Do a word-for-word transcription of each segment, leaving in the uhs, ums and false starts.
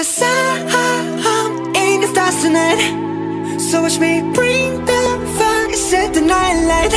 'Cause I'm in the stars tonight. So watch me bring the fire, set the night light.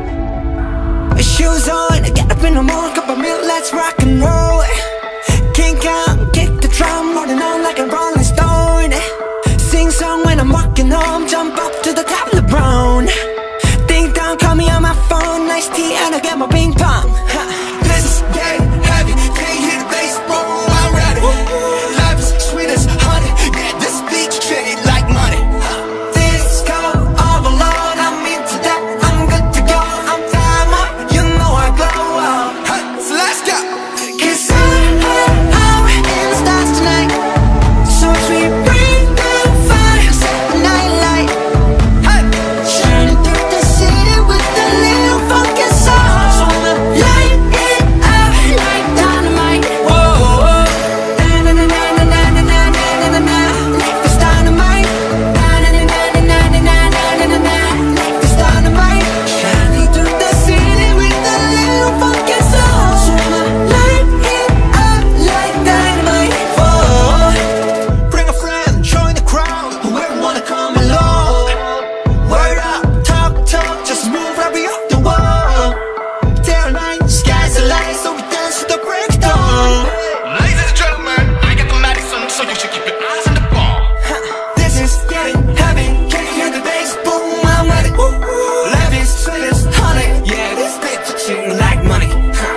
Shoes on, get up in the morning, cup of milk, let's rock and roll. Kink out, kick the drum, rolling on like a rolling stone. Sing song when I'm walking home, jump up to the top of the brown. Ding dong, call me on my phone, nice tea and I get my ping pong. This is getting heavy, can't hear the bass, boom, I'm ready. Life is sweet as honey, yeah, this beat treated like money. Disco overload, I'm into that, I'm good to go, I'm time up, you know I glow up. Hey, so let's go. 'Cause I'm out in the stars tonight. So watch me bring the fire, set the night light. Hey, Shining through the city with a little funky soul. So I'ma light it up like dynamite. Whoa, na na na na na na na na na na na. Life is dynamite. Na na na na na na na na na na. Life is dynamite. Shining through the city with a little funky soul. So I'ma light it up like dynamite. Whoa. bring a friend, join the crowd, whoever wanna come along. Word up, talk, talk, just move right beyond the wall. Till night, sky's the light, so we dance to the break of dawn. Ladies and gentlemen, I got the medicine, so you should keep your eyes on the ball. This is getting heavy, can you hear the bass? Boom, I'm ready. Life is sweet as honey, yeah, this beat treat you like money.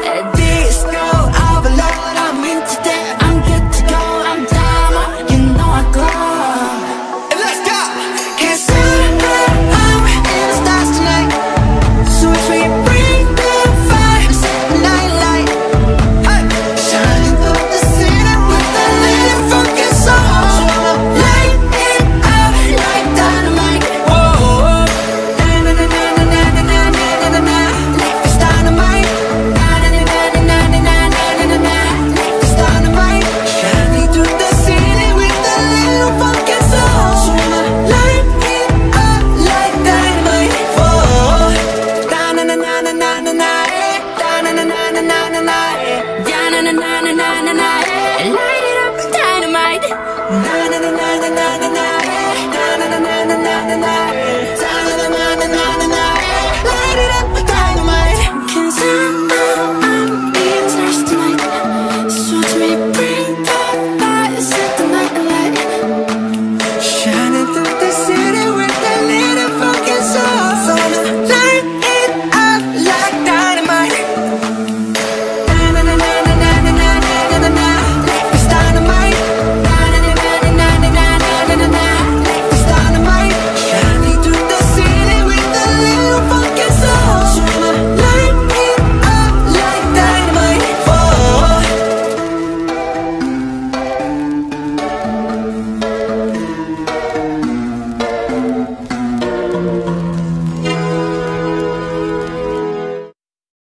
Disco overload, I'm into that, I'm good to go, I'm down, you know I glow. And let's go. 'Cause I'm out in the stars tonight. So watch me bring the fire, set the night light. Hey, Shining through the city with a little funky soul. So I'ma light it up like dynamite. Whoa, na na na na na na na na na na na. Life is dynamite. Na na na na na na na na na na na. Life is dynamite. Shining through the city with a little funky soul. So I'ma light it up like dynamite. Whoa, na na na na na na na na. Da na na na na na na na. Da na na na na na na na. Light it up with dynamite. Na na na na na na na. Da na na na na na na.